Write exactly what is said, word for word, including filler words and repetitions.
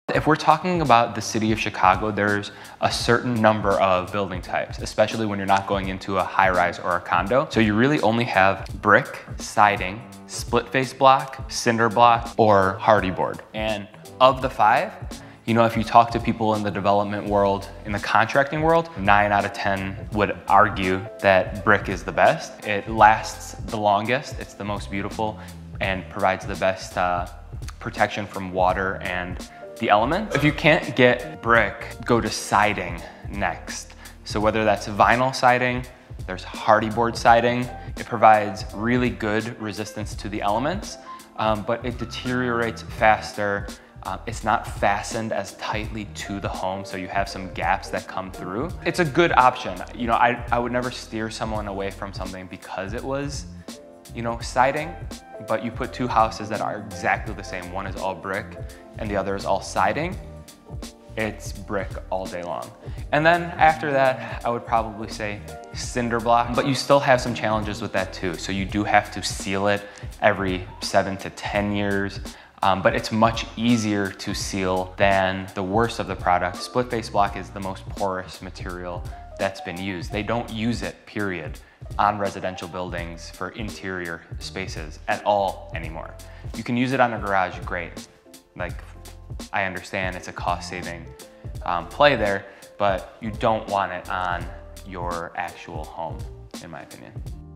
If we're talking about the city of Chicago, there's a certain number of building types, especially when you're not going into a high-rise or a condo. So you really only have brick, siding, split-face block, cinder block, or hardy board. And of the five, you know, if you talk to people in the development world, in the contracting world, nine out of ten would argue that brick is the best. It lasts the longest, it's the most beautiful, and provides the best uh, protection from water and the elements. If you can't get brick, go to siding next. So whether that's vinyl siding, there's hardy board siding. It provides really good resistance to the elements, um, but it deteriorates faster. Um, it's not fastened as tightly to the home, so you have some gaps that come through. It's a good option. You know, I, I would never steer someone away from something because it was, you know, siding, but you put two houses that are exactly the same. One is all brick and the other is all siding. It's brick all day long. And then after that, I would probably say cinder block, but you still have some challenges with that too. So you do have to seal it every seven to ten years. Um, but it's much easier to seal than the worst of the product. Split face block is the most porous material that's been used. They don't use it, period, on residential buildings for interior spaces at all anymore. You can use it on a garage, great. Like, I understand it's a cost-saving um, play there, but you don't want it on your actual home, in my opinion.